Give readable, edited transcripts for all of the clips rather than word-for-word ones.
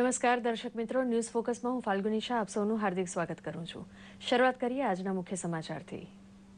નમસ્કાર દર્શક મિત્રો, ન્યૂઝ ફોકસમાં હું ફાલ્ગુની શાહ આપ સૌનું હાર્દિક સ્વાગત કરું છું. શરૂઆત કરીએ આજના મુખ્ય સમાચારથી.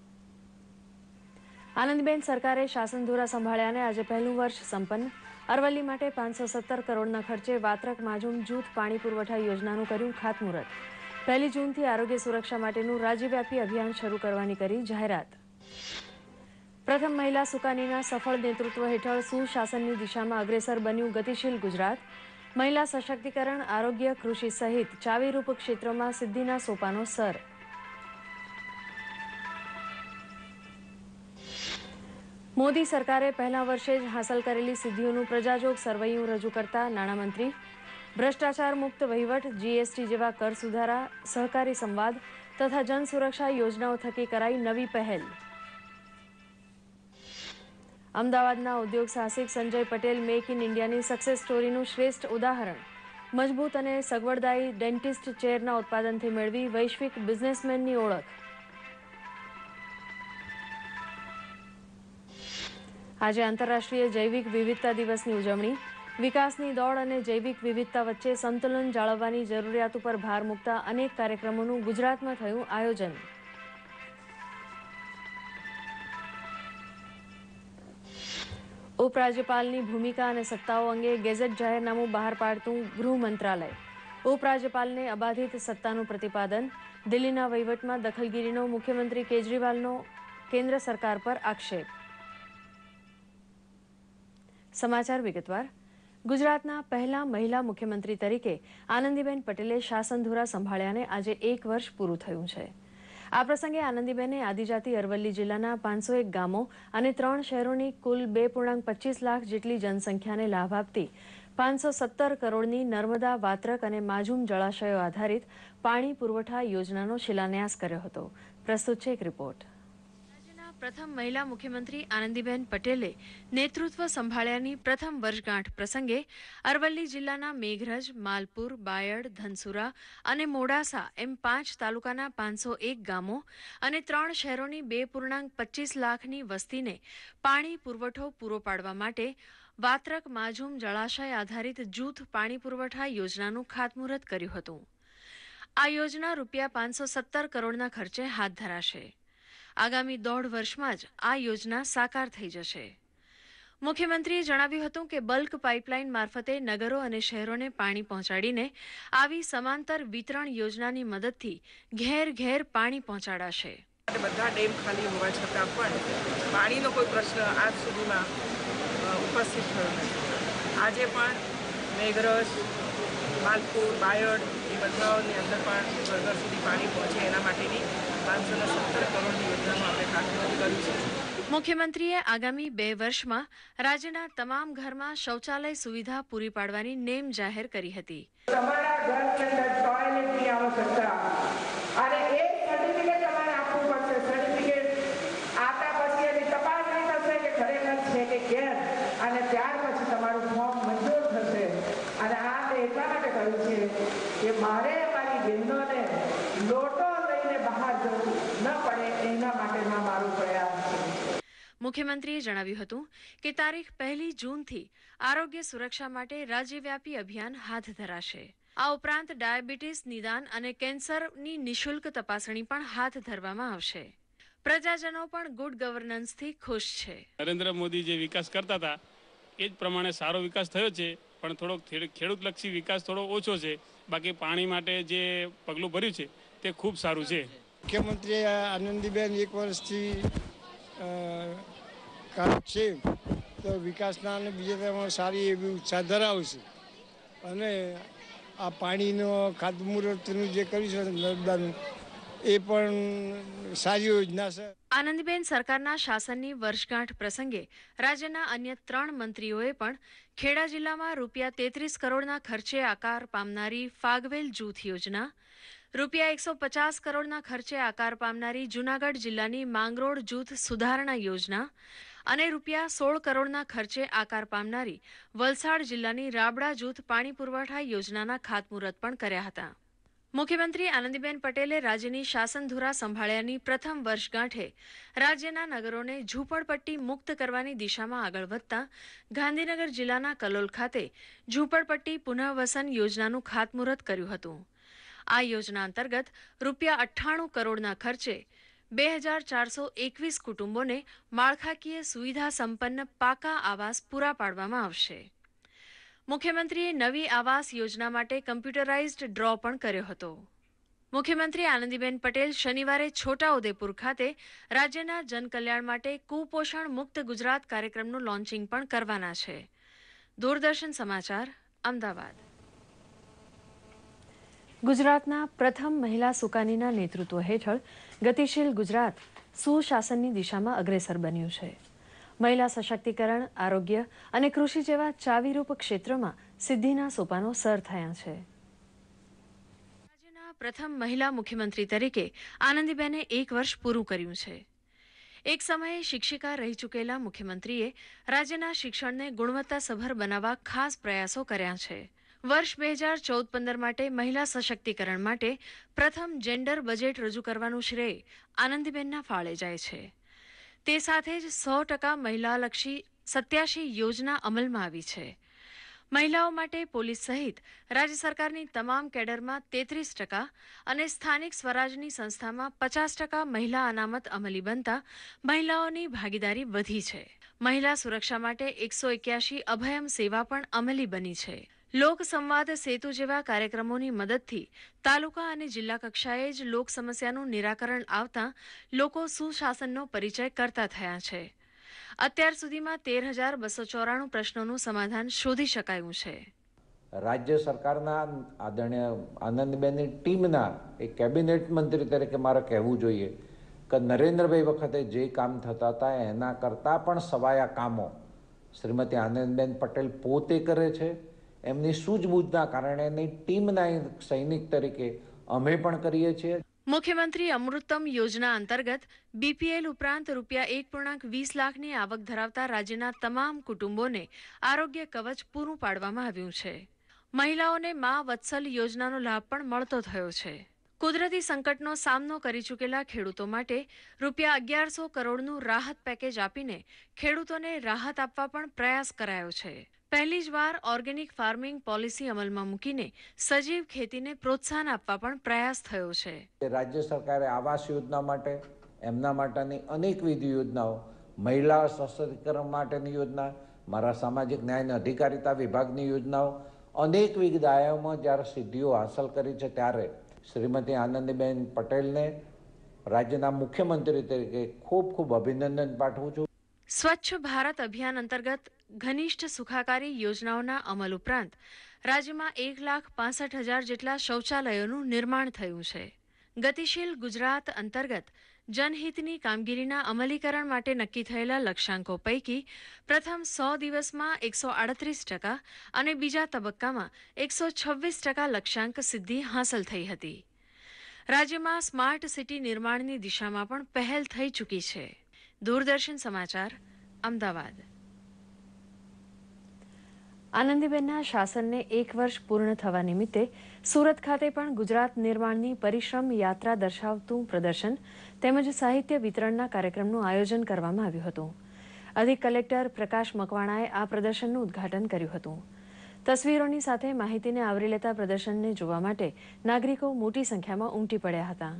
આનંદીબેન સરકારે શાસન ધુરા સંભાળ્યાને આજે પહેલું વર્ષ સંપન્ન. અરવલ્લી માટે 517 કરોડના ખર્ચે વાત્રક માજુમ જૂથ પાણી પુરવઠા યોજનાનું કર્યું ખાતમુહૂર્ત. 1 જૂનથી આરોગ્ય સુરક્ષા માટેનું રાજ્યવ્યાપી અભિયાન શરૂ કરવાની કરી જાહેરાત. પ્રથમ મહિલા સુકાનીના સફળ નેતૃત્વ હેઠળ સુશાસનની દિશામાં અગ્રેસર બન્યું ગતિશીલ ગુજરાત. મહિલા સશક્તિકરણ, આરોગ્ય, કૃષિ સહિત ચાવીરૂપ ક્ષેત્રોમાં સિદ્ધિના સોપાનો સર. મોદી સરકારે પહેલા વર્ષે જ હાંસલ કરેલી સિદ્ધિઓનું પ્રજાજોગ સરવૈયું રજૂ કરતા નાણામંત્રી. ભ્રષ્ટાચાર મુક્ત વહીવટ, જીએસટી જેવા કર સુધારા, સહકારી સંવાદ તથા જનસુરક્ષા યોજનાઓ થકી કરાઈ નવી પહેલ. અમદાવાદના ઉદ્યોગ સાહસિક સંજય પટેલ મેક ઇન ઇન્ડિયાની સક્સેસ સ્ટોરીનું શ્રેષ્ઠ ઉદાહરણ. મજબૂત અને સગવડદાયી ડેન્ટિસ્ટ ચેરના ઉત્પાદનથી મેળવી વૈશ્વિક બિઝનેસમેનની ઓળખ. આજે આંતરરાષ્ટ્રીય જૈવિક વિવિધતા દિવસની ઉજવણી. વિકાસની દોડ અને જૈવિક વિવિધતા વચ્ચે સંતુલન જાળવવાની જરૂરિયાત ઉપર ભાર મૂકતા અનેક કાર્યક્રમોનું ગુજરાતમાં થયું આયોજન. ઉપરાજ્યપાલની ભૂમિકા અને સત્તાઓ અંગે ગેઝેટ જાહેરનામું બહાર પાડતું ગૃહ મંત્રાલય. ઉપરાજ્યપાલને અબાધિત સત્તાનું પ્રતિપાદન. દિલ્હીના વહીવટમાં દખલગીરીનો મુખ્યમંત્રી કેજરીવાલનો કેન્દ્ર સરકાર પર આક્ષેપ. સમાચાર વિગતવાર. ગુજરાતના પહેલા મહિલા મુખ્યમંત્રી તરીકે આનંદીબેન પટેલે શાસનધુરા સંભાળ્યાને આજે 1 વર્ષ પૂરું થયું છે. આ પ્રસંગે આનંદીબેને આદિજાતિ અરવલ્લી જિલ્લાના 501 ગામો અને 3 શહેરોની કુલ 2.25 લાખ જેટલી જનસંખ્યાને લાભ આપતી 517 કરોડની નર્મદા, વાત્રક અને માજુમ જળાશયો આધારિત પાણી પુરવઠા યોજનાનો શિલાન્યાસ કર્યો હતો. પ્રસ્તુત છે એક રિપોર્ટ. રાજ્યના પ્રથમ મહિલા મુખ્યમંત્રી આનંદીબેન પટેલે નેતૃત્વ સંભાળ્યાની પ્રથમ વર્ષગાંઠ પ્રસંગે અરવલ્લી જિલ્લાના મેઘરજ, માલપુર, બાયડ, ધનસુરા અને મોડાસા એમ 5 તાલુકાના 501 ગામો અને 3 શહેરોની 2.25 લાખની વસ્તીને પાણી પુરવઠો પૂરો પાડવા માટે વાત્રક માજુમ જળાશય આધારિત જૂથ પાણી પુરવઠા યોજનાનું ખાતમુહૂર્ત કર્યું હતું. આ યોજના રૂપિયા 517 કરોડના ખર્ચે હાથ ધરાશે. આગામી 1.5 વર્ષમાં જ આ યોજના સાકાર થઈ જશે. મુખ્યમંત્રીએ જણાવ્યું હતું કે બલ્ક પાઇપલાઇન મારફતે નગરો અને શહેરોને પાણી પહોંચાડીને આવી સમાંતર વિતરણ યોજનાની મદદથી ઘેર ઘેર પાણી પહોંચાડાશે. બધા ડેમ ખાલી હોવા છતાં પણ પાણીનો કોઈ પ્રશ્ન આજ સુધીમાં ઉપસ્થિત થયો નથી. આજે પણ મેઘરજ, માલપુર, બાયડ એ બધાની અંદર પણ ઘર સુધી પાણી પહોંચે એના માટેની 517 કરોડની યોજનાનું આપણે ખાતમુહૂર્ત કર્યું છે. મુખ્યમંત્રીએ આગામી 2 વર્ષમાં રાજ્યના તમામ ઘરમાં શૌચાલય સુવિધા પૂરી પાડવાની નેમ જાહેર કરી હતી. તમારા ઘરની અંદર ટોયલેટની આવશ્યકતા અને એક સર્ટિફિકેટ તમારે આપવું પડશે. સર્ટિફિકેટ આપ્યા પછી એની તપાસણી થશે કે ખરેખર છે કે કેમ, અને ત્યાર પછી તમારું ફોર્મ મંજૂર થશે. અને આ એટલા માટે કહ્યું છે કે મારે મારી બહેનોને લોટો લઈને બહાર જવું ન પડે એના માટેના મારો પ્રયાસ છે. મુખ્યમંત્રીએ જણાવ્યું હતું કે તારીખ 1 જૂનથી આરોગ્ય સુરક્ષા માટે રાજ્યવ્યાપી અભિયાન હાથ ધરાશે. આ ઉપરાંત ડાયાબિટીસ નિદાન અને કેન્સરની નિઃશુલ્ક તપાસણી પણ હાથ ધરવામાં આવશે. પ્રજાજનો પણ ગુડ ગવર્નન્સથી ખુશ છે. નરેન્દ્ર મોદી જે વિકાસ કરતા હતા એ જ પ્રમાણે સારો વિકાસ થયો છે, પણ થોડોક ખેડૂતલક્ષી વિકાસ થોડો ઓછો છે. બાકી પાણી માટે જે પગલું ભર્યું છે તે ખૂબ સારું છે. મુખ્યમંત્રી આનંદીબેન 1 વર્ષથી કામ છે તો વિકાસના અને બીજા સારી એવી ઉત્સાહ ધરાવશે. અને આ પાણીનો ખાતમુહૂર્તનું જે કર્યું છે નર્મદાનું એ પણ સારી યોજના છે. આનંદીબેન સરકારના શાસનની વર્ષગાંઠ પ્રસંગે રાજ્યના અન્ય 3 મંત્રીઓએ પણ ખેડા જિલ્લામાં રૂપિયા 33 કરોડના ખર્ચે આકાર પામનારી ફાગવેલ જૂથ યોજના, રૂપિયા 150 કરોડના ખર્ચે આકાર પામનારી જૂનાગઢ જિલ્લાની માંગરોળ જૂથ સુધારણા યોજના અને રૂપિયા 16 કરોડના ખર્ચે આકાર પામનારી વલસાડ જિલ્લાની રાબડા જૂથ પાણી પુરવઠા યોજનાના ખાતમુહૂર્ત પણ કર્યા હતા. મુખ્યમંત્રી આનંદીબેન પટેલે રાજ્યની શાસનધુરા સંભાળ્યાની પ્રથમ વર્ષગાંઠે રાજ્યના નગરોને ઝૂંપડપટ્ટી મુક્ત કરવાની દિશામાં આગળ વધતા ગાંધીનગર જિલ્લાના કલોલ ખાતે ઝૂંપડપટ્ટી પુનઃવસન યોજનાનું ખાતમુહૂર્ત કર્યું હતું. આ યોજના અંતર્ગત ₹98 કરોડના ખર્ચે 2421 કુટુંબોને માળખાકીય સુવિધા સંપન્ન પાકા આવાસ પૂરા પાડવામાં આવશે. મુખ્યમંત્રીએ નવી આવાસ યોજના માટે કમ્પ્યુટરાઇઝ્ડ ડ્રો પણ કર્યો હતો. મુખ્યમંત્રી આનંદીબેન પટેલ શનિવારે છોટાઉદેપુર ખાતે રાજ્યના જનકલ્યાણ માટે કુપોષણ મુક્ત ગુજરાત કાર્યક્રમનું લોન્ચિંગ પણ કરવાના છે. દૂરદર્શન સમાચાર, અમદાવાદ. ગુજરાતના પ્રથમ મહિલા સુકાનીના નેતૃત્વ હેઠળ ગતિશીલ ગુજરાત સુશાસનની દિશામાં અગ્રેસર બન્યું છે. મહિલા સશક્તિકરણ, આરોગ્ય અને કૃષિ જેવા ચાવીરૂપ ક્ષેત્રોમાં સિદ્ધિના સોપાનો સર થયા છે. રાજ્યના પ્રથમ મહિલા મુખ્યમંત્રી તરીકે આનંદીબેને 1 વર્ષ પૂરું કર્યું છે. એક સમયે શિક્ષિકા રહી ચૂકેલા મુખ્યમંત્રીએ રાજ્યના શિક્ષણને ગુણવત્તાસભર બનાવવા ખાસ પ્રયાસો કર્યા છે. વર્ષ 2014-15 માટે મહિલા સશક્તિકરણ માટે પ્રથમ જેન્ડર બજેટ રજૂ કરવાનું શ્રેય આનંદીબેનના ફાળે જાય છે. તે સાથે જ 100% મહિલાલક્ષી 87 યોજના અમલમાં આવી છે. મહિલાઓ માટે પોલીસ સહિત રાજ્ય સરકારની તમામ કેડરમાં 33% અને સ્થાનિક સ્વરાજની સંસ્થામાં 50% મહિલા અનામત અમલી બનતા મહિલાઓની ભાગીદારી વધી છે. મહિલા સુરક્ષા માટે 181 અભયમ સેવા પણ અમલી બની છે. લોક સંવાદ સેતુ જેવા કાર્યક્રમોની મદદથી તાલુકા અને જિલ્લા કક્ષાએ જ લોક સમસ્યાનું નિરાકરણ આવતા લોકો સુશાસનનો પરિચય કરતા થયા છે. અત્યાર સુધીમાં 13,294 પ્રશ્નોનું સમાધાન શોધી શકાયું છે. રાજ્ય સરકારના આદરણીય આનંદીબેનની ટીમના એક કેબિનેટ મંત્રી તરીકે મારે કહેવું જોઈએ કે નરેન્દ્રભાઈ વખતે જે કામ થતા હતા એના કરતાં પણ સવાયા કામો શ્રીમતી આનંદીબેન પટેલ પોતે કરે છે. એમની સૂઝબૂઝના કારણે એની ટીમના સૈનિક તરીકે અમે પણ કરીએ છીએ. મુખ્યમંત્રી અમૃતમ યોજના અંતર્ગત બીપીએલ ઉપરાંત ₹1.20 લાખની આવક ધરાવતા રાજ્યના તમામ કુટુંબોને આરોગ્ય કવચ પૂરું પાડવામાં આવ્યું છે. મહિલાઓને મા વત્સલ યોજનાનો લાભ પણ મળતો થયો છે. કુદરતી સંકટનો સામનો કરી ચૂકેલા ખેડૂતો માટે ₹1100 કરોડનું રાહત પેકેજ આપીને ખેડૂતોને રાહત આપવા પણ પ્રયાસ કરાયો છે. પહેલી જ વાર ઓર્ગેનિક ફાર્મિંગ પોલિસી અમલમાં મૂકીને સજીવ ખેતીને પ્રોત્સાહન આપવા પણ પ્રયાસ થયો છે. રાજ્ય સરકારે આવાસ યોજના માટે એમના માટેની અનેકવિધ યોજનાઓ, મહિલા સશક્તિકરણ માટેની યોજના, મારા સામાજિક ન્યાય અને અધિકારિતા વિભાગની યોજનાઓ, અનેકવિધ દાયકાઓમાં જ્યારે સિદ્ધિઓ હાંસલ કરી છે ત્યારે શ્રીમતી આનંદીબેન પટેલને રાજ્યના મુખ્યમંત્રી તરીકે ખૂબ ખૂબ અભિનંદન પાઠવું છું. સ્વચ્છ ભારત અભિયાન અંતર્ગત ઘનિષ્ઠ સુખાકારી યોજનાઓના અમલ ઉપરાંત રાજ્યમાં 1,65,000 જેટલા શૌચાલયોનું નિર્માણ થયું છે. ગતિશીલ ગુજરાત અંતર્ગત જનહિતની કામગીરીના અમલીકરણ માટે નક્કી થયેલા લક્ષ્યાંકો પૈકી પ્રથમ 100 દિવસમાં 138% અને બીજા તબક્કામાં 126% લક્ષ્યાંક સિદ્ધિ હાંસલ થઈ હતી. રાજ્યમાં સ્માર્ટ સિટી નિર્માણની દિશામાં પણ પહેલ થઈ ચૂકી છે. દૂરદર્શન સમાચાર, અમદાવાદ. આનંદીબેનના શાસનને 1 વર્ષ પૂર્ણ થવા નિમિત્તે સુરત ખાતે પણ ગુજરાત નિર્માણની પરિશ્રમ યાત્રા દર્શાવતું પ્રદર્શન તેમજ સાહિત્ય વિતરણના કાર્યક્રમનું આયોજન કરવામાં આવ્યું હતું. અધિક કલેક્ટર પ્રકાશ મકવાણાએ આ પ્રદર્શનનું ઉદ્ઘાટન કર્યું હતું. તસવીરોની સાથે માહિતીને આવરી લેતા પ્રદર્શનને જોવા માટે નાગરિકો મોટી સંખ્યામાં ઉમટી પડ્યા હતા.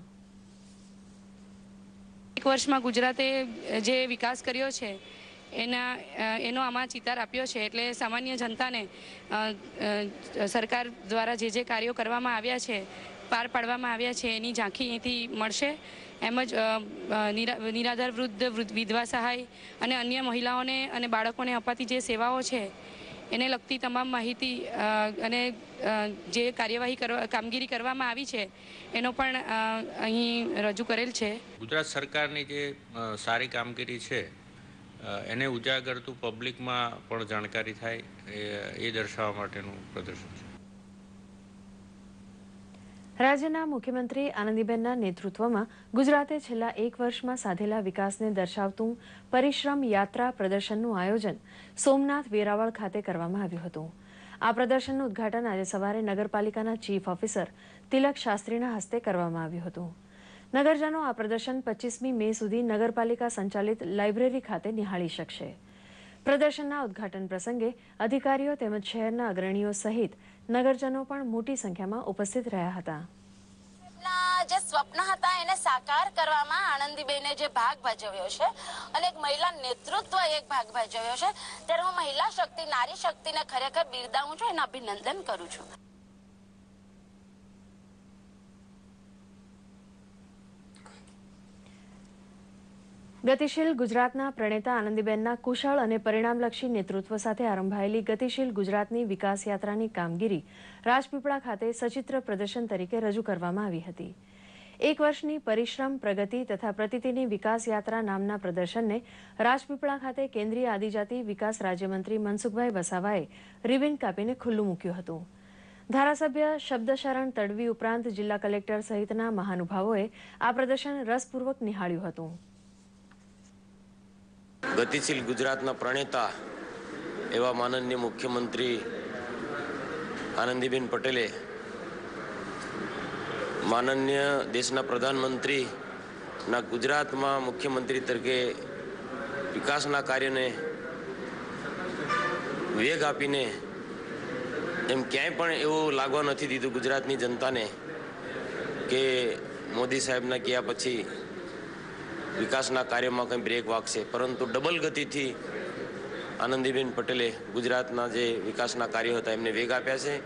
1 વર્ષમાં ગુજરાતે જે વિકાસ કર્યો છે એનો આમાં ચિતાર આપ્યો છે. એટલે સામાન્ય જનતાને સરકાર દ્વારા જે કાર્યો કરવામાં આવ્યા છે, પાર પાડવામાં આવ્યા છે, એની ઝાંખી અહીંથી મળશે. એમ જ નિરાધાર વૃદ્ધ, વિધવા સહાય અને અન્ય મહિલાઓને અને બાળકોને અપાતી જે સેવાઓ છે એને લગતી તમામ માહિતી અને જે કામગીરી કરવામાં આવી છે એનો પણ અહીં રજૂ કરેલ છે. ગુજરાત સરકારની જે સારી કામગીરી છે એને ઉજાગરતું પબ્લિકમાં પણ જાણકારી થાય એ દર્શાવવા માટેનું પ્રદર્શન છે. રાજ્યના મુખ્યમંત્રી આનંદીબેનના નેતૃત્વમાં ગુજરાતે છેલ્લા 1 વર્ષમાં સાધેલા વિકાસને દર્શાવતું પરિશ્રમ યાત્રા પ્રદર્શનનું આયોજન સોમનાથ વેરાવળ ખાતે કરવામાં આવ્યું હતું. આ પ્રદર્શનનું ઉદ્ઘાટન આજે સવારે નગરપાલિકાના ચીફ ઓફિસર તિલક શાસ્ત્રીના હસ્તે કરવામાં આવ્યું હતું. નગરજનો આ પ્રદર્શન 25મી મે સુધી નગરપાલિકા સંચાલિત લાઇબ્રેરી ખાતે નિહાળી શકશે. પ્રદર્શનના ઉદ્ઘાટન પ્રસંગે અધિકારીઓ તેમજ શહેરના અગ્રણીઓ સહિત નગરજનો પણ મોટી સંખ્યામાં ઉપસ્થિત રહ્યા હતા. જે સ્વપ્ન હતા એને સાકાર કરવામાં આનંદીબેને જે ભાગ ભજવ્યો છે અને એક મહિલા નેતૃત્વ એક ભાગ ભજવ્યો છે ત્યારે હું મહિલા શક્તિ નારી શક્તિને ખરેખર બિરદાવું છું અને અભિનંદન કરું છું. ગતિશીલ ગુજરાતના પ્રણેતા આનંદીબેનના કુશળ અને પરિણામલક્ષી નેતૃત્વ સાથે આરંભાયેલી ગતિશીલ ગુજરાતની વિકાસ યાત્રાની કામગીરી રાજપીપળા ખાતે સચિત્ર પ્રદર્શન તરીકે રજૂ કરવામાં આવી હતી. 1 વર્ષની પરિશ્રમ, પ્રગતિ તથા પ્રતિતિની વિકાસ યાત્રા નામના પ્રદર્શનને રાજપીપળા ખાતે કેન્દ્રીય આદિજાતિ વિકાસ રાજ્યમંત્રી મનસુખભાઈ વસાવાએ રિબિન કાપીને ખુલ્લું મૂક્યું હતું. ધારાસભ્ય શબ્દશરણ તડવી ઉપરાંત જિલ્લા કલેક્ટર સહિતના મહાનુભાવોએ આ પ્રદર્શન રસપૂર્વક નિહાળ્યું હતું. ગતિશીલ ગુજરાતના પ્રણેતા એવા માનનીય મુખ્યમંત્રી આનંદીબેન પટેલે માનનીય દેશના પ્રધાનમંત્રીના ગુજરાતમાં મુખ્યમંત્રી તરીકે વિકાસના કાર્યને વેગ આપીને એમ ક્યાંય પણ એવું લાગવા નથી દીધું ગુજરાતની જનતાને કે મોદી સાહેબના ગયા પછી વિકાસના કાર્યમાં કંઈ બ્રેક વાગશે, પરંતુ ડબલ ગતિથી આનંદીબેન પટેલે ગુજરાતના જે વિકાસના કાર્યો હતા એમને વેગ આપ્યા છે.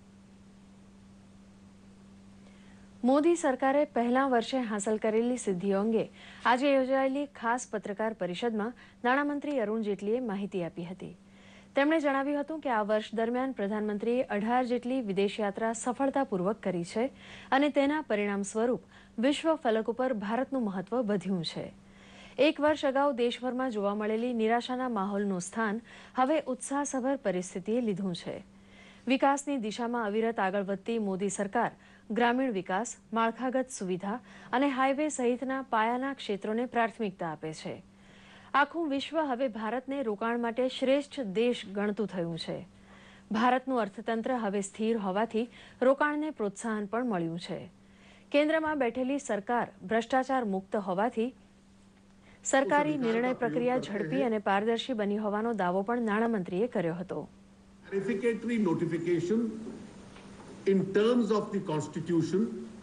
મોદી સરકારે પહેલા વર્ષે હાંસલ કરેલી સિદ્ધિઓ અંગે આજે યોજાયેલી ખાસ પત્રકાર પરિષદમાં નાણામંત્રી અરુણ જેટલીએ માહિતી આપી હતી. તેમણે જણાવ્યું હતું કે આ વર્ષ દરમિયાન પ્રધાનમંત્રીએ 18 જેટલી વિદેશ યાત્રા સફળતાપૂર્વક કરી છે અને તેના પરિણામ સ્વરૂપ વિશ્વ ફલક ઉપર ભારતનું મહત્વ વધ્યું છે. 1 વર્ષ અગાઉ દેશભરમાં જોવા મળેલી નિરાશાના માહોલનું સ્થાન હવે ઉત્સાહસભર પરિસ્થિતિએ લીધું છે. વિકાસની દિશામાં અવિરત આગળ વધતી મોદી સરકાર ગ્રામીણ વિકાસ, માળખાગત સુવિધા અને હાઈવે સહિતના પાયાના ક્ષેત્રોને પ્રાથમિકતા આપે છે. આખું વિશ્વ હવે ભારતને રોકાણ માટે શ્રેષ્ઠ દેશ ગણતું થયું છે. ભારતનું અર્થતંત્ર હવે સ્થિર હોવાથી રોકાણને પ્રોત્સાહન પણ મળ્યું છે. કેન્દ્રમાં બેઠેલી સરકાર ભ્રષ્ટાચાર મુક્ત હોવાથી સરકારી નિર્ણય પ્રક્રિયા ઝડપી અને પારદર્શી બની હોવાનો દાવો પણ નાણામંત્રીએ કર્યો હતો. Clarificatory notification in terms of the constitution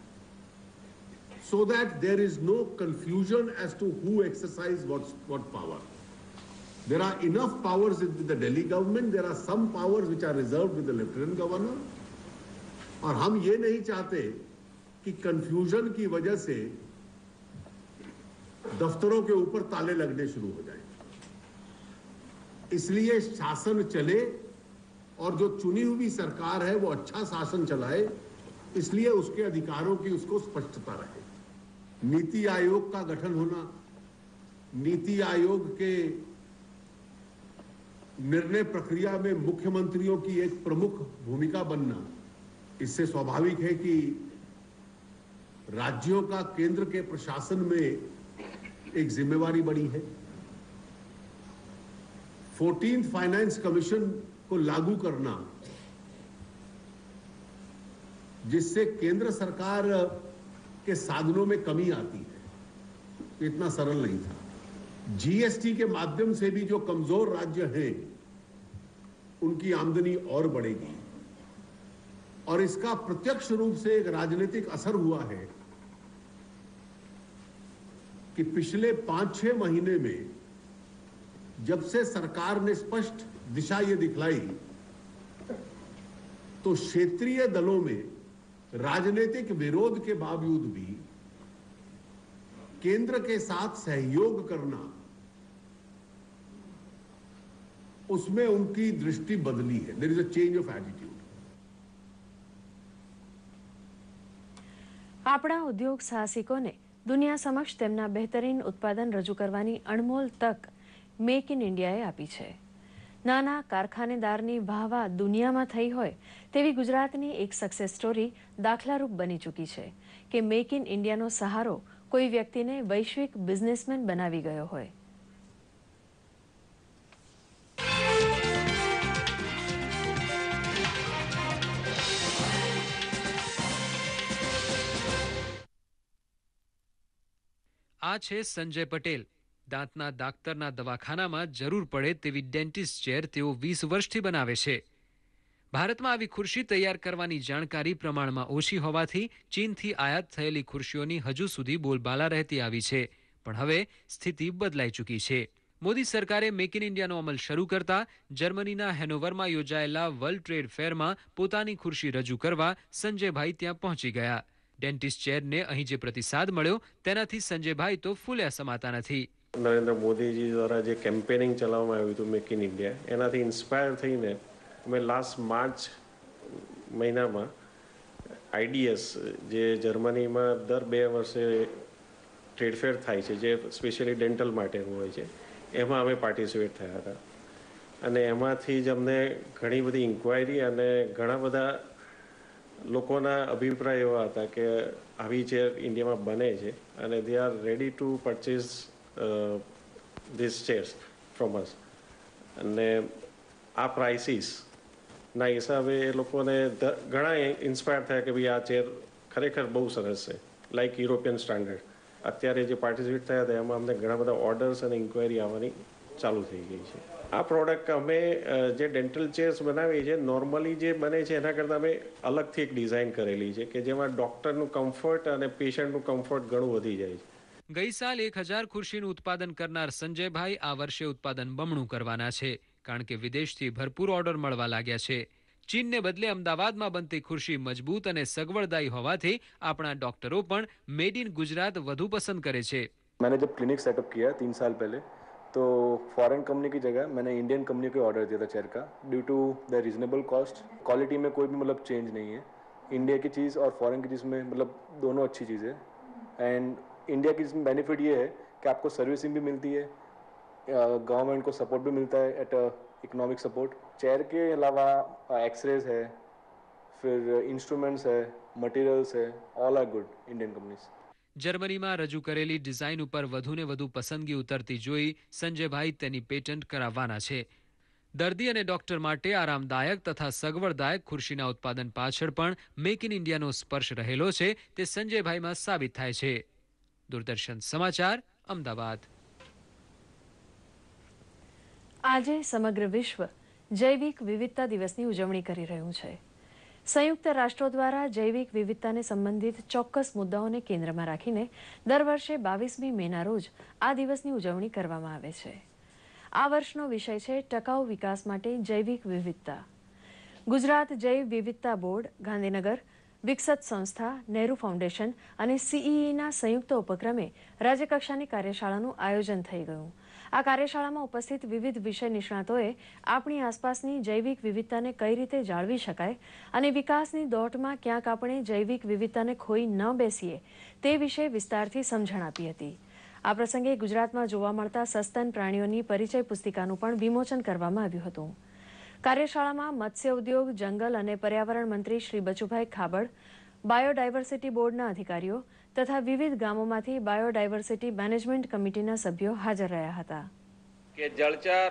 so that there is no confusion as to who exercise what power. There are enough powers with the Delhi government, there are some powers which are reserved with the Lieutenant Governor. और हम ये नहीं चाहते कि confusion की वजह से दफ्तरों के ऊपर ताले लगने शुरू हो जाए. इसलिए शासन चले और जो चुनी हुई सरकार है वो अच्छा शासन चलाए, इसलिए उसके अधिकारों की उसको स्पष्टता रहे. नीति आयोग का गठन होना, नीति आयोग के निर्णय प्रक्रिया में मुख्यमंत्रियों की एक प्रमुख भूमिका बनना, इससे स्वाभाविक है कि राज्यों का केंद्र के प्रशासन में एक जिम्मेवारी बड़ी है. 14th फाइनेंस कमीशन को लागू करना, जिससे केंद्र सरकार के साधनों में कमी आती है, इतना सरल नहीं था. जीएसटी के माध्यम से भी जो कमजोर राज्य हैं उनकी आमदनी और बढ़ेगी और इसका प्रत्यक्ष रूप से एक राजनीतिक असर हुआ है कि पिछले 5-6 महीने में जब से सरकार ने स्पष्ट दिशा ये दिखलाई तो क्षेत्रीय दलों में राजनीतिक विरोध के बावजूद भी केंद्र के साथ सहयोग करना, उसमें उनकी दृष्टि बदली है. There is a change of attitude. આપણા ઉદ્યોગ સાહસિકોને દુનિયા સમક્ષ તેમના બહેતરીન ઉત્પાદન રજૂ કરવાની અણમોલ તક મેક ઇન ઇન્ડિયાએ આપી છે. નાના કારખાનેદારની વાહવા દુનિયામાં થઈ હોય તેવી ગુજરાતની એક સક્સેસ સ્ટોરી દાખલારૂપ બની ચૂકી છે કે મેક ઇન ઇન્ડિયાનો સહારો કોઈ વ્યક્તિને વૈશ્વિક બિઝનેસમેન બનાવી ગયો હોય. આ છે સંજય પટેલ. દાંતના ડાક્ટરના દવાખાનામાં જરૂર પડે તેવી ડેન્ટિસ્ટ ચેર તેઓ 20 વર્ષથી બનાવે છે. ભારતમાં આવી ખુરશી તૈયાર કરવાની જાણકારી પ્રમાણમાં ઓછી હોવાથી ચીનથી આયાત થયેલી ખુરશીઓની હજુ સુધી બોલબાલા રહેતી આવી છે. પણ હવે સ્થિતિ બદલાઈ ચૂકી છે. મોદી સરકારે મેક ઇન ઇન્ડિયાનો અમલ શરૂ કરતા જર્મનીના હેનોવરમાં યોજાયેલા વર્લ્ડ ટ્રેડ ફેરમાં પોતાની ખુરશી રજૂ કરવા સંજયભાઈ ત્યાં પહોંચી ગયા. ડેન્ટિસ્ટ ચેરને અહીં જે પ્રતિસાદ મળ્યો તેનાથી સંજયભાઈ તો ફૂલ્યા સમાતા નથી. નરેન્દ્ર મોદીજી દ્વારા જે કેમ્પેનિંગ ચલાવવામાં આવ્યું હતું મેક ઇન ઇન્ડિયા, એનાથી ઇન્સ્પાયર થઈને અમે લાસ્ટ માર્ચ મહિનામાં આઈડીએસ, જે જર્મનીમાં દર 2 વર્ષે ટ્રેડ ફેર થાય છે, જે સ્પેશિયલી ડેન્ટલ માટેનું હોય છે, એમાં અમે પાર્ટિસિપેટ થયા હતા. અને એમાંથી જ અમને ઘણી બધી ઇન્ક્વાયરી અને ઘણા બધા લોકોના અભિપ્રાય એવા હતા કે આવી ચેર ઇન્ડિયામાં બને છે અને they are ready to purchase this chairs from us. અને આ પ્રાઇસીસના હિસાબે એ લોકોને ઘણા ઇન્સ્પાયર થયા કે ભાઈ આ ચેર ખરેખર બહુ સરસ છે, લાઇક યુરોપિયન સ્ટાન્ડર્ડ. અત્યારે જે પાર્ટિસિપેટ થયા હતા એમાં અમને ઘણા બધા ઓર્ડર્સ અને ઇન્ક્વાયરી આવવાની ચાલુ થઈ ગઈ છે. આ પ્રોડક્ટ અમે જે ડેન્ટલ ચેર્સ બનાવી છે, નોર્મલી જે બને છે એના કરતાં અમે અલગથી એક ડિઝાઇન કરેલી છે કે જેમાં ડૉક્ટરનું કમ્ફર્ટ અને પેશન્ટનું કમ્ફર્ટ ઘણું વધી જાય છે. ગઈ સાલ 1000 ખુરશીનું ઉત્પાદન કરનાર સંજયભાઈ આ વર્ષે ઉત્પાદન બમણું કરવાના છે, કારણ કે વિદેશથી ભરપૂર ઓર્ડર મળવા લાગ્યા છે. ચીનને બદલે અમદાવાદમાં બનતી ખુરશી મજબૂત અને સગવડદાયી હોવાથી આપણા ડોક્ટરો પણ મેડ ઇન ગુજરાત વધુ પસંદ કરે છે. मैंने जब क्लिनिक सेटअप किया 3 साल पहले, तो फॉरेन कंपनी की जगह मैंने इंडियन कंपनी को ऑर्डर दिया था चेयर का, due to the reasonable cost. Quality में कोई भी मतलब चेंज नहीं है. इंडिया की चीज़ और फॉरेन की चीज़ में मतलब दोनों अच्छी चीज़ है. एंड इंडिया की इसमें बेनिफिट ये है कि आपको सर्विसिंग भी मिलती है, गवर्नमेंट को सपोर्ट भी मिलता है एट इकोनॉमिक सपोर्ट. चेयर के अलावा एक्सरेज है, फिर इंस्ट्रूमेंट्स है, मटेरियल्स है, all are good Indian companies. જર્મનીમાં રજૂ કરેલી ડિઝાઇન ઉપર વધુને વધુ પસંદગી ઉતરતી જોઈ સંજયભાઈ તેની પેટન્ટ કરાવવાના છે. દર્દી અને ડોક્ટર માટે આરામદાયક તથા સગવડદાયક ખુરશીના ઉત્પાદન પાછળ પણ મેક ઇન ઇન્ડિયાનો સ્પર્શ રહેલો છે તે સંજયભાઈમાં સાબિત થાય છે. દૂરદર્શન સમાચાર, અમદાવાદ. આજે સમગ્ર વિશ્વ જૈવિક વિવિધતા દિવસની ઉજવણી કરી રહ્યું છે. સંયુક્ત રાષ્ટ્રો દ્વારા જૈવિક વિવિધતાને સંબંધિત ચોક્કસ મુદ્દાઓને કેન્દ્રમાં રાખીને દર વર્ષે 22મી મેના રોજ આ દિવસની ઉજવણી કરવામાં આવે છે. આ વર્ષનો વિષય છે ટકાઉ વિકાસ માટે જૈવિક વિવિધતા. ગુજરાત જૈવ વિવિધતા બોર્ડ, ગાંધીનગર, વિકસત સંસ્થા, નહેરુ ફાઉન્ડેશન અને સીઈઈના સંયુક્ત ઉપક્રમે રાજ્યકક્ષાની કાર્યશાળાનું આયોજન થઈ ગયું. આ કાર્યશાળામાં ઉપસ્થિત વિવિધ વિષય નિષ્ણાતોએ આપણી આસપાસની જૈવિક વિવિધતાને કઈ રીતે જાળવી શકાય અને વિકાસની દોટમાં ક્યાંક આપણે જૈવિક વિવિધતાને ખોઈ ન બેસીએ તે વિશે વિસ્તારથી સમજણ આપી હતી. આ પ્રસંગે ગુજરાતમાં જોવા મળતા સસ્તન પ્રાણીઓની પરિચય પુસ્તિકાનું પણ વિમોચન કરવામાં આવ્યું હતું. કાર્યશાળામાં મત્સ્ય ઉદ્યોગ, જંગલ અને પર્યાવરણ મંત્રી શ્રી બચુભાઈ ખાબડ, બાયોડાયવર્સિટી બોર્ડના અધિકારીઓ તથા વિવિધ ગામોમાંથી બાયોડાયવર્સિટી મેનેજમેન્ટ કમિટીના સભ્યો હાજર રહ્યા હતા. કે જળચર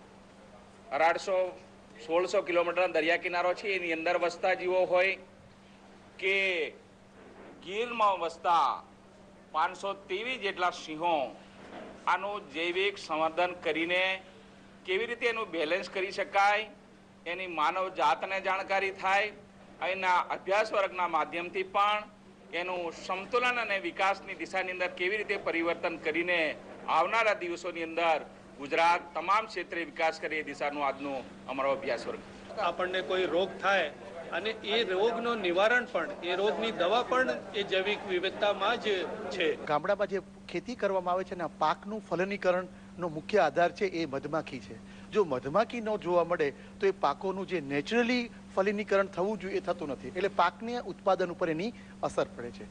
1800-1600 કિલોમીટરના દરિયા કિનારો છે, એની અંદર વસતા જીવો હોય કે ગીરમાં વસતા 523 જેટલા સિંહો, આનું જૈવિક સંવર્ધન કરીને કેવી રીતે એનું બેલેન્સ કરી શકાય, એની માનવ જાતને જાણકારી થાય, અહીંના અભ્યાસ વર્ગના માધ્યમથી પણ એનું સમતુલન અને વિકાસની દિશાની અંદર કેવી રીતે પરિવર્તન કરીને આવનારા દિવસોની અંદર ગુજરાત તમામ ક્ષેત્રે વિકાસ કરે એ દિશાનું આજનું અમારો અભ્યાસ વર્ગ. આપણને કોઈ રોગ થાય અને એ રોગનું નિવારણ પણ, એ રોગની દવા પણ એ જૈવિક વિવિધતામાં જ છે. ગામડામાં જે ખેતી કરવામાં આવે છે ને, પાકનું ફલનીકરણનો મુખ્ય આધાર છે એ મધમાખી છે. જો મધમાખી ન જોવા મળે તો એ પાકોનું જે નેચરલી ફલનીકરણ થવું જોઈએ એ થતું નથી, એટલે પાકને ઉત્પાદન ઉપર એની અસર પડે છે.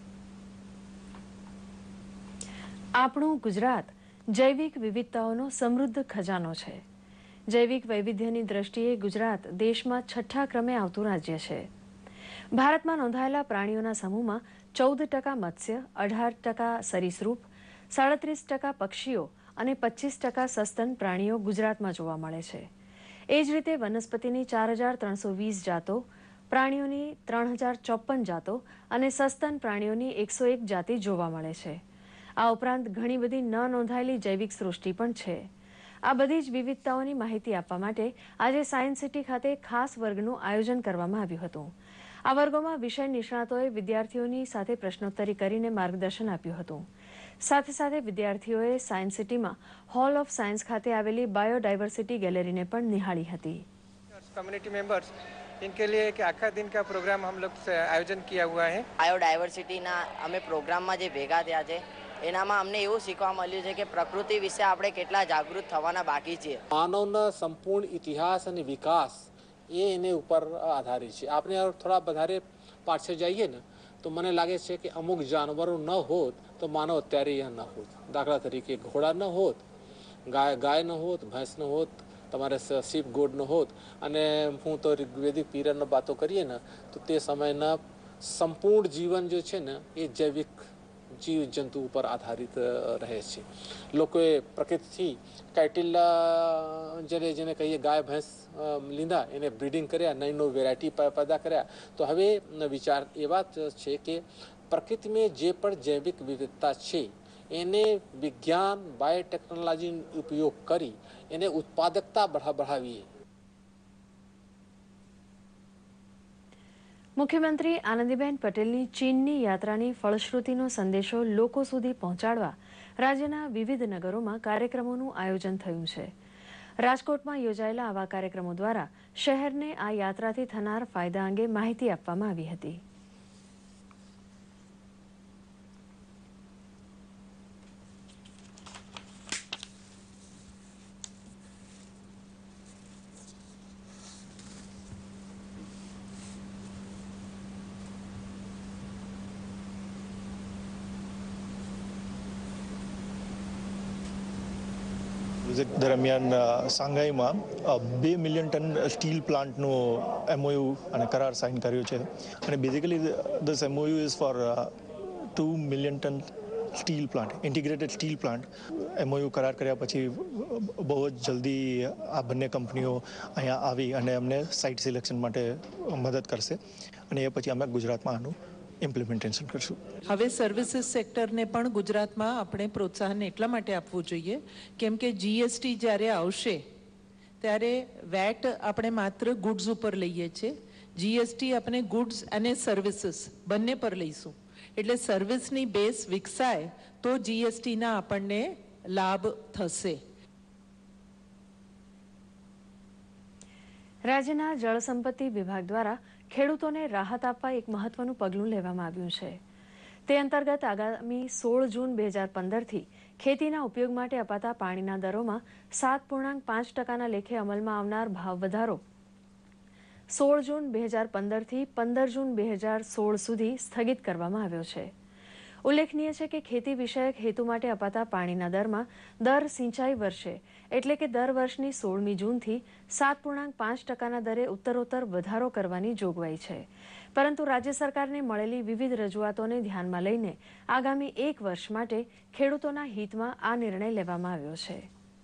આપણું ગુજરાત જૈવિક વિવિધતાઓનો સમૃદ્ધ ખજાનો છે. જૈવિક વૈવિધ્યની દ્રષ્ટિએ ગુજરાત દેશમાં 6ઠ્ઠા ક્રમે આવતું રાજ્ય છે. ભારતમાં નોંધાયેલા પ્રાણીઓના સમૂહમાં 14% મત્સ્ય, 18% સરીસૃપ, 37% પક્ષીઓ અને 25% સસ્તન પ્રાણીઓ ગુજરાતમાં જોવા મળે છે. એ જ રીતે વનસ્પતિની 4320 જાતો, પ્રાણીઓની 3054 જાતો અને સસ્તન પ્રાણીઓની 101 જાતિ જોવા મળે છે. આ ઉપરાંત ઘણી બધી ન નોંધાયેલી જૈવિક સૃષ્ટિ પણ છે. આ બધી જ વિવિધતાઓની માહિતી આપવા માટે આજે સાયન્સ સિટી ખાતે ખાસ વર્ગનું આયોજન કરવામાં આવ્યું હતું. આ વર્ગોમાં વિષય નિષ્ણાતોએ વિદ્યાર્થીઓની સાથે પ્રશ્નોત્તરી કરીને માર્ગદર્શન આપ્યું હતું. સાથે સાથે વિદ્યાર્થીઓએ સાયન્સ સિટીમાં હોલ ઓફ સાયન્સ ખાતે આવેલી બાયોડાयवर्सिटी गैलरी ने પણ નિહાળી હતી. कम्युनिटी मेंबर्स इनके लिए एक आखा दिन का प्रोग्राम हम लोग से आयोजन किया हुआ है. बायोडायवर्सिटी ना અમે પ્રોગ્રામમાં જે ભેગા થયા છે એનામાં અમને એવું શીખવા મળ્યું છે કે પ્રકૃતિ વિશે આપણે કેટલા જાગૃત થવાના બાકી છે. માનવના સંપૂર્ણ ઇતિહાસ અને વિકાસ એને ઉપર આધારિત છે. આપણે થોડા વધારે પાછળ જઈએ ને તો મને લાગે છે કે અમુક જાનવરો ન હોત તો માનવ અત્યારે અહીંયા ન હોત. દાખલા તરીકે ઘોડા ન હોત, ગાય ન હોત, ભેંસ ન હોત, તમારે સીપ ગોડ ન હોત, અને હું તો ઋગ્વેદિક પીરિયડનો વાતો કરીએ ને તો તે સમયના સંપૂર્ણ જીવન જે છે ને એ જૈવિક જીવ જંતુ ઉપર આધારિત રહે છે. લોકોએ પ્રકૃતિથી કાઇટિલા જેને કહીએ ગાય ભેંસ લીધા, એને બ્રીડિંગ કર્યા, નવી નવી વેરાયટી પેદા કર્યા. તો હવે વિચાર એવા છે કે પ્રકૃતિમાં જે પણ જૈવિક વિવિધતા છે એને વિજ્ઞાન બાયોટેકનોલોજીનો ઉપયોગ કરી એને ઉત્પાદકતા बढ़ाવીએ. મુખ્યમંત્રી આનંદીબેન પટેલની ચીનની યાત્રાની ફળશ્રુતિનો સંદેશો લોકો સુધી પહોંચાડવા રાજ્યના વિવિધ નગરોમાં કાર્યક્રમોનું આયોજન થયું છે. રાજકોટમાં યોજાયેલા આવા કાર્યક્રમો દ્વારા શહેરને આ યાત્રાથી થનાર ફાયદા અંગે માહિતી આપવામાં આવી હતી. વિઝિટ દરમિયાન સાંઘાઈમાં 2 મિલિયન ટન સ્ટીલ પ્લાન્ટનો MOU અને કરાર સાઇન કર્યો છે. અને basically this MOU is for 2 million tonne steel plant, integrated steel plant. MOU કરાર કર્યા પછી બહુ જ જલ્દી આ બંને કંપનીઓ અહીંયા આવી અને અમને સાઇટ સિલેક્શન માટે મદદ કરશે અને એ પછી અમે ગુજરાતમાં આનું ઇમ્પ્લિમેન્ટેશન કરશું. હવે સર્વિસીસ સેક્ટરને પણ ગુજરાતમાં આપણે પ્રોત્સાહન એટલા માટે આપવું જોઈએ કેમ કે GST જ્યારે આવશે ત્યારે વેટ આપણે માત્ર ગુડ્સ ઉપર લઈએ છીએ. GST આપણે ગુડ્સ અને સર્વિસીસ બંને પર લઈશું. એટલે સર્વિસની બેઝ વિકસાય તો GSTના આપણને લાભ થશે. રાજ્યના જળસંપત્તિ વિભાગ દ્વારા ખેડૂતોને રાહત આપવા એક મહત્વનું પગલું લેવામાં આવ્યું છે. તે અંતર્ગત આગામી 16 જૂન 2015થી ખેતીના ઉપયોગ માટે અપાતા પાણીના દરોમાં 7.5% લેખે અમલમાં આવનાર ભાવ વધારો 16 જૂન 2015થી 15 જૂન 2016 સુધી સ્થગિત કરવામાં આવ્યો છે. ઉલ્લેખનીય છે કે ખેતી વિષયક હેતુ માટે અપાતા પાણીના દરમાં દર સિંચાઈ વર્ષે એટલે કે દર વર્ષની 16મી જૂનથી 7.5%ના દરે ઉત્તરોત્તર વધારો કરવાની જોગવાઈ છે. પરંતુ રાજ્ય સરકારને મળેલી વિવિધ રજૂઆતોને ધ્યાનમાં લઈને આગામી 1 વર્ષ માટે ખેડૂતોના હિતમાં આ નિર્ણય લેવામાં આવ્યો છે.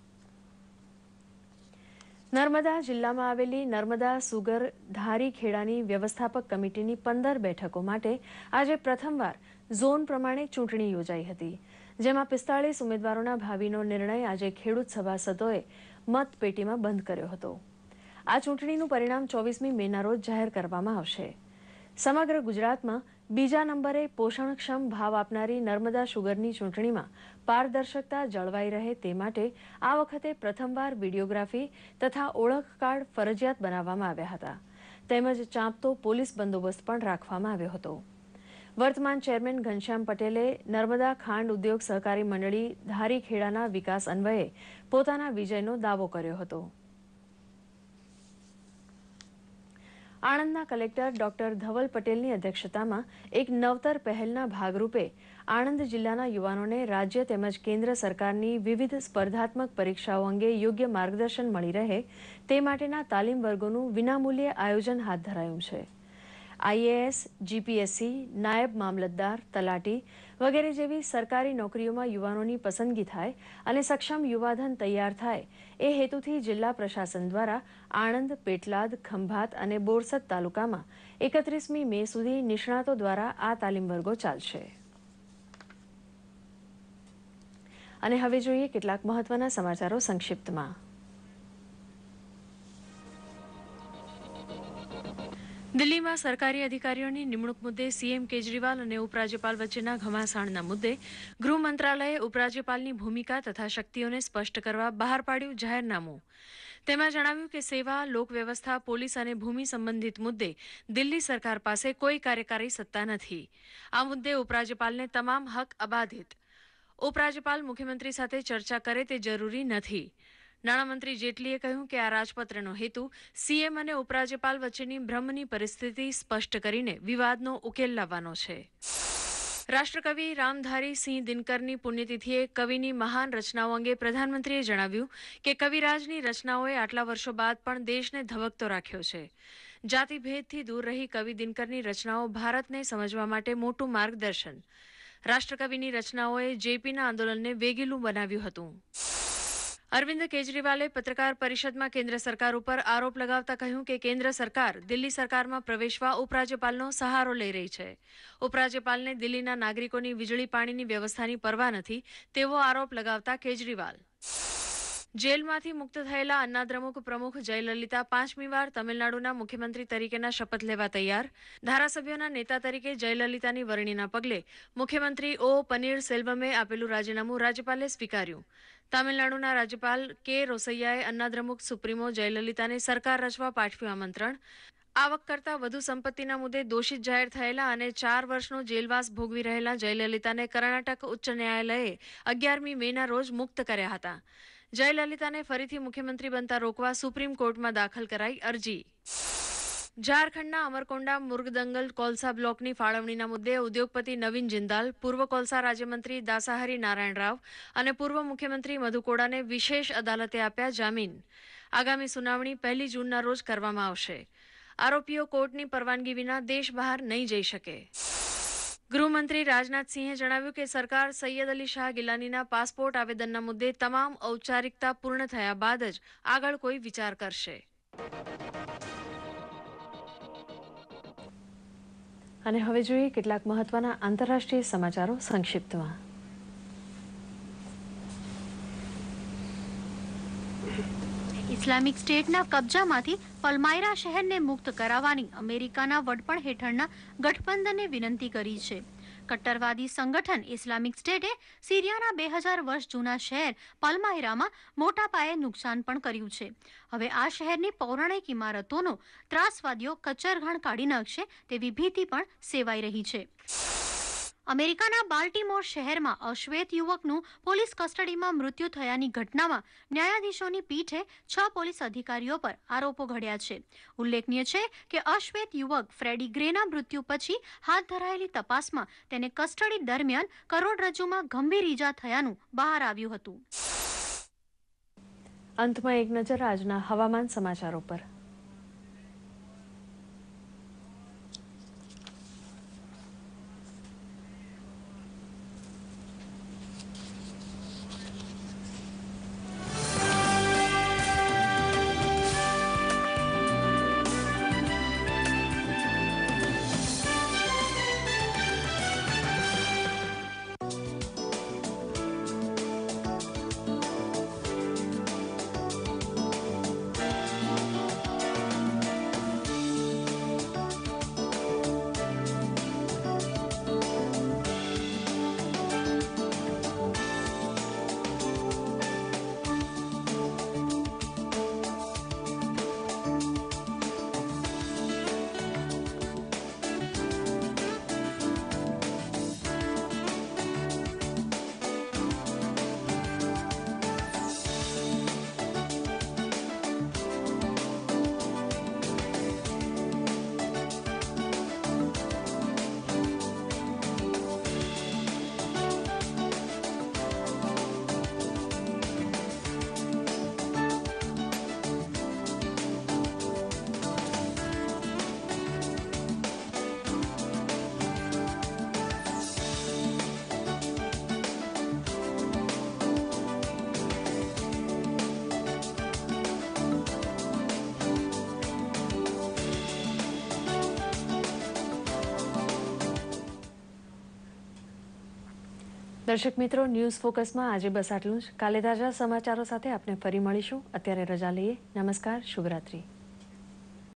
નર્મદા જિલ્લામાં આવેલી નર્મદા સુગર ધારી ખેડાની વ્યવસ્થાપક કમિટીની 15 બેઠકો માટે આજે પ્રથમવાર ઝોન પ્રમાણે ચૂંટણી યોજાઈ હતી, જેમાં 45 ઉમેદવારોના ભાવિનો નિર્ણય આજે ખેડૂત સભાસદોએ મતપેટીમાં બંધ કર્યો હતો. આ ચૂંટણીનું પરિણામ 24મી મેના રોજ જાહેર કરવામાં આવશે. સમગ્ર ગુજરાતમાં બીજા નંબરે પોષણક્ષમ ભાવ આપનારી નર્મદા શુગરની ચૂંટણીમાં પારદર્શકતા જળવાઈ રહે તે માટે આ વખતે પ્રથમવાર વિડીયોગ્રાફી તથા ઓળખ કાર્ડ ફરજિયાત બનાવવામાં આવ્યા હતા. તેમજ ચાંપતો પોલીસ બંદોબસ્ત પણ રાખવામાં આવ્યો હતો. વર્તમાન ચેરમેન ઘનશ્યામ પટેલે નર્મદા ખાંડ ઉદ્યોગ સહકારી મંડળી ધારી ખેડાના વિકાસ અન્વયે પોતાના વિજયનો દાવો કર્યો હતો. આણંદના કલેક્ટર ડોક્ટર ધવલ પટેલની અધ્યક્ષતામાં એક નવતર પહેલના ભાગરૂપે આણંદ જિલ્લાના યુવાનોને રાજ્ય તેમજ કેન્દ્ર સરકારની વિવિધ સ્પર્ધાત્મક પરીક્ષાઓ અંગે યોગ્ય માર્ગદર્શન મળી રહે તે માટેના તાલીમ વર્ગોનું વિનામૂલ્યે આયોજન હાથ ધરાયું છે. IAS, GPSC, નાયબ મામલતદાર, તલાટી વગેરે જેવી સરકારી નોકરીઓમાં યુવાનોની પસંદગી થાય અને સક્ષમ યુવાધન તૈયાર થાય એ હેતુથી જિલ્લા પ્રશાસન દ્વારા આણંદ, પેટલાદ, ખંભાત અને બોરસદ તાલુકામાં 31મી મે સુધી નિષ્ણાતો દ્વારા આ તાલીમ વર્ગો ચાલશે. અને હવે જોઈએ કેટલાક મહત્વના સમાચારો સંક્ષિપ્તમાં. દિલ્હીમાં સરકારી અધિકારીઓની નિમણૂક મુદ્દે સીએમ કેજરીવાલ અને ઉપરાજ્યપાલ વચ્ચેના ઘમાસાણના મુદ્દે ગૃહ મંત્રાલયે ઉપરાજ્યપાલની ભૂમિકા તથા શક્તિઓને સ્પષ્ટ કરવા બહાર પાડ્યું જાહેરનામું. તેમાં જણાવ્યું કે સેવા, લોકવ્યવસ્થા, પોલીસ અને ભૂમિ સંબંધિત મુદ્દે દિલ્હી સરકાર પાસે કોઈ કાર્યકારી સત્તા નથી. આ મુદ્દે ઉપરાજ્યપાલને તમામ હક અબાધિત. ઉપરાજ્યપાલ મુખ્યમંત્રી સાથે ચર્ચા કરે તે જરૂરી નથી. નાણામંત્રી જેટલીએ કહ્યું કે આ રાજપત્રનો હેતુ સીએમ અને ઉપરાજ્યપાલ વચ્ચેની ભ્રમની પરિસ્થિતિ સ્પષ્ટ કરીને વિવાદનો ઉકેલ લાવવાનો છે. રાષ્ટ્રકવિ રામધારી સિંહ દિનકરની પુણ્યતિથિએ કવિની મહાન રચનાઓ અંગે પ્રધાનમંત્રીએ જણાવ્યું કે કવિરાજની રચનાઓએ આટલા વર્ષો બાદ પણ દેશને ધબકતો રાખ્યો છે. જાતિભેદથી દૂર રહી કવિ દિનકરની રચનાઓ ભારતને સમજવા માટે મોટું માર્ગદર્શન. રાષ્ટ્રકવિની રચનાઓએ જેપીના આંદોલનને વેગીલું બનાવ્યું હતું. અરવિંદ કેજરીવાલે પત્રકાર પરિષદમાં કેન્દ્ર સરકાર ઉપર આરોપ લગાવતા કહ્યું કે કેન્દ્ર સરકાર દિલ્હી સરકારમાં પ્રવેશવા ઉપરાજ્યપાલનો સહારો લઈ રહી છે. ઉપરાજ્યપાલને દિલ્હીના નાગરિકોની વીજળી પાણીની વ્યવસ્થાની પરવા નથી તેવો આરોપ લગાવતા કેજરીવાલ જેલમાંથી મુક્ત થયેલા અન્નાદ્રમુક પ્રમુખ જયલલિતા 5મી વાર તમિલનાડુના મુખ્યમંત્રી તરીકેના શપથ લેવા તૈયાર. ધારાસભ્યોના નેતા તરીકે જયલલિતાની વરણીના પગલે મુખ્યમંત્રી ઓ પનીરસેલ્વમે આપેલું રાજીનામું રાજ્યપાલે સ્વીકાર્યું. તમિલનાડુના રાજ્યપાલ કે રોસૈયાએ અન્નાદ્રમુક સુપ્રીમો જયલલિતાને સરકાર રચવા પાઠવ્યું આમંત્રણ. આવક કરતાં વધુ સંપત્તિના મુદ્દે દોષિત જાહેર થયેલા અને 4 વર્ષનો જેલવાસ ભોગવી રહેલા જયલલિતાને કર્ણાટક ઉચ્ચ ન્યાયાલયે 11મી મેના રોજ મુક્ત કર્યા હતા. જયલલિતાને ફરીથી મુખ્યમંત્રી બનતા રોકવા સુપ્રીમ કોર્ટમાં દાખલ કરાઈ અરજી. ઝારખંડના અમરકોંડા મુર્ગદંગલ કોલસા બ્લોકની ફાળવણીના મુદ્દે ઉદ્યોગપતિ નવીન જિંદાલ, પૂર્વ કોલસા રાજ્યમંત્રી દાસાહરી નારાયણ રાવ અને પૂર્વ મુખ્યમંત્રી મધુકોડાને વિશેષ અદાલતે આપ્યા જામીન. આગામી સુનાવણી 1 જૂનના રોજ કરવામાં આવશે. આરોપીઓ કોર્ટની પરવાનગી વિના દેશ બહાર નહીં જઈ શકે. ગૃહમંત્રી રાજનાથસિંહે જણાવ્યું કે સરકાર સૈયદ અલી શાહ ગિલાનીના પાસપોર્ટ આવેદનના મુદ્દે તમામ ઔપચારિકતા પૂર્ણ થયા બાદ જ આગળ કોઈ વિચાર કરશે. અને હવે જોઈએ કેટલાક મહત્વના આંતરરાષ્ટ્રીય સમાચારો સંક્ષિપ્તમાં. ઇસ્લામિક સ્ટેટના કબજામાંથી પલ્માયરા શહેરને મુક્ત કરાવવાની અમેરિકાના વડપણ હેઠળના ગઠબંધનને વિનંતી કરી છે. કટ્ટરવાદી સંગઠન ઇસ્લામિક સ્ટેટે સિરિયાના 2000 વર્ષ જૂના શહેર પલ્માયરામાં મોટા પાયે નુકસાન પણ કર્યું છે. હવે આ શહેરની પૌરાણિક ઇમારતોનો ત્રાસવાદીઓ કચરઘાણ કાઢી નાખશે તેવી ભીતિ પણ સેવાઈ રહી છે. અમેરિકાના બાલ્ટીમોર શહેરમાં અશ્વેત યુવકનું પોલીસ કસ્ટડીમાં મૃત્યુ થયાની ઘટનામાં ન્યાયાધીશોની પીઠે 6 પોલીસ અધિકારીઓ પર આરોપો ઘડ્યા છે. ઉલ્લેખનીય છે કે અશ્વેત યુવક ફ્રેડી ગ્રેના મૃત્યુ પછી હાથ ધરાયેલી તપાસમાં તેને કસ્ટડી દરમિયાન કરોડરજ્જુમાં ગંભીર ઈજા થયાનું બહાર આવ્યું હતું. અંતમાં એક નજર આજના હવામાન સમાચારો પર. દર્શક મિત્રો, ન્યૂઝ ફોકસમાં આજે બસ આટલું જ. કાલે તાજા સમાચારો સાથે આપણે ફરી મળીશું. અત્યારે રજા લઈએ. નમસ્કાર, શુભરાત્રી.